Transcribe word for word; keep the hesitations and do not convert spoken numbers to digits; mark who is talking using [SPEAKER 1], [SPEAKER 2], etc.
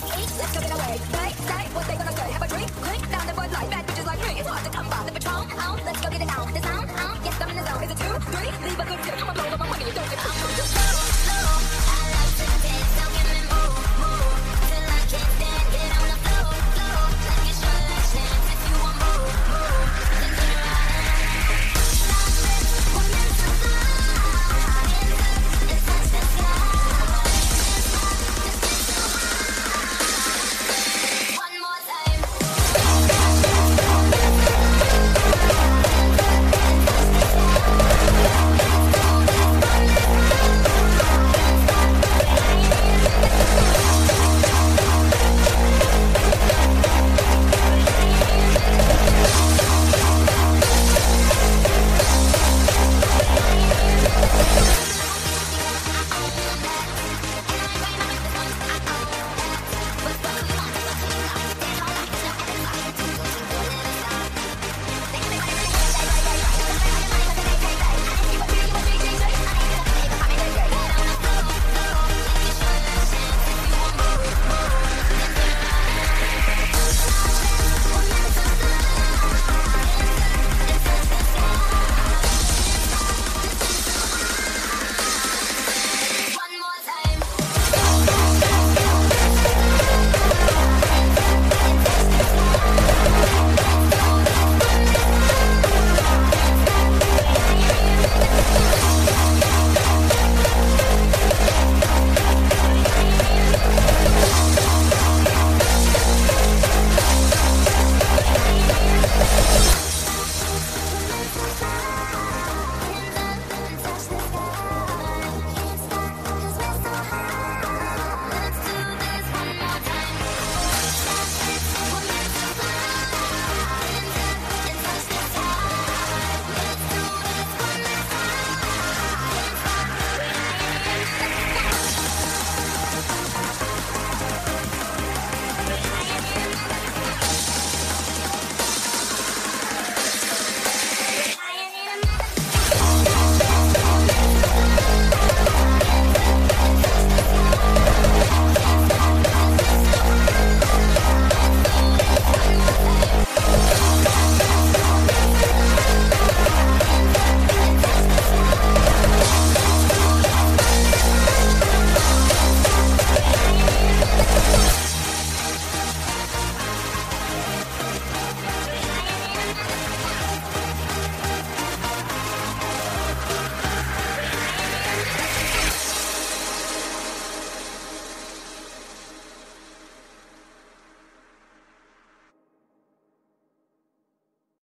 [SPEAKER 1] eat, let's go get away. They say what they gonna say. Have a drink, drink down the Bud Light. Bad bitches like me, it's hard to come by. The Patron, out, let's go get it out. The sound, out, yes, I'm in the zone. Is it two, three? Leave a good tip. I'ma blow up my money, you don't get out.